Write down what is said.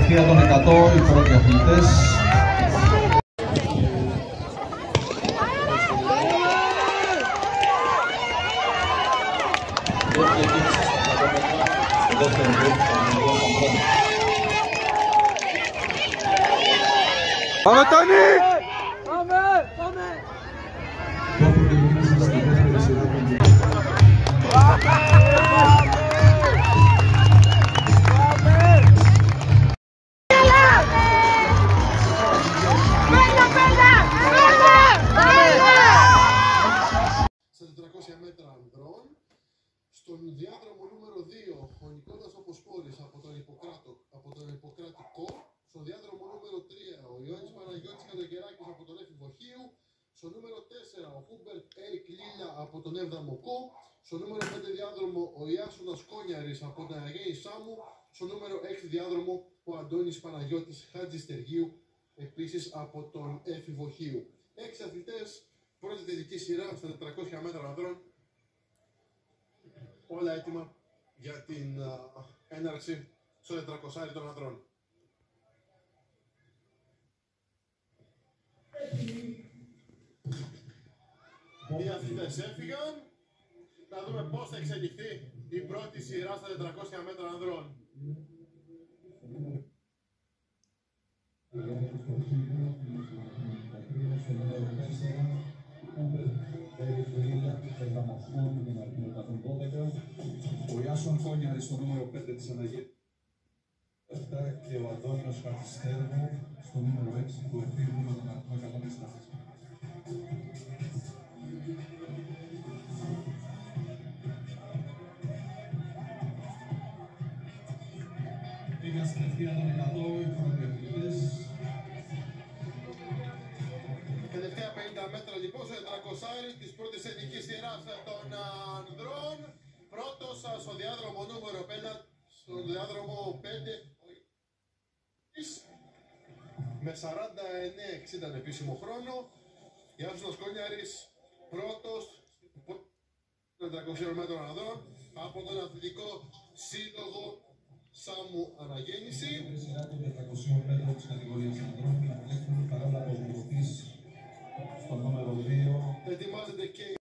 ευθεία των 100 οι πρώτοι αθλητές. Πάμε Τόνι! Πάμε! Πάμε! Στα 400 μέτρα ανδρών, στον διάδρομο νούμερο 2, ο Νικόλας Οποσπόρης από τον Ιπποκρατικό, στον διάδρομο νούμερο 3, ο Ιωάννης Παναγιώτης Καλογεράκης από τον Εφηβοχείου, στο νούμερο 4, ο Χούμπερτ Έρικ Λίλια από τον 7ο ΚΟ, στο νούμερο 5 διάδρομο, ο Ιάσονας Κόνιαρης από τον Αγέη Σάμου, στο νούμερο 6 διάδρομο, ο Αντώνης Παναγιώτης Χατζηστεργίου, επίσης από τον Εφηβοχείου. 6 αθλητές, πρώτη τελική σειρά στα 400 μέτρα ανδρών, όλα έτοιμα για την έναρξη στο 400 των ανδρών. Οι αθλητές έφυγαν. Να δούμε πώς θα εξελιχθεί η πρώτη σειρά στα 400 μέτρα ανδρών. Ο Ιάσον Κόνιαρης στο νούμερο 5 της Αναγίας και ο Αντώνιος Χατζηστέργου στο νούμερο 6 του εφήβου με τον αριθμό 164. Πήγαν στην ευθεία των 100 οι πρώτοι αθλητές. Τελευταία 50 μέτρα λοιπόν στο 400 της πρώτης εθνικής σειράς των ανδρών. Πρώτος στο διάδρομο νούμερο 5, στο διάδρομο 5, με 49-60 επίσημο χρόνο. Ιάσονας Κόνιαρης πρώτος των 400 μέτρων ανδρών από τον Αθλητικό Σύλλογο Σάμου Αναγέννηση. Η σειρά των 400 μέτρων της κατηγορίας ανδρών παρόλα πως βοηθείς στο νούμερο 2. Ετοιμάζεται και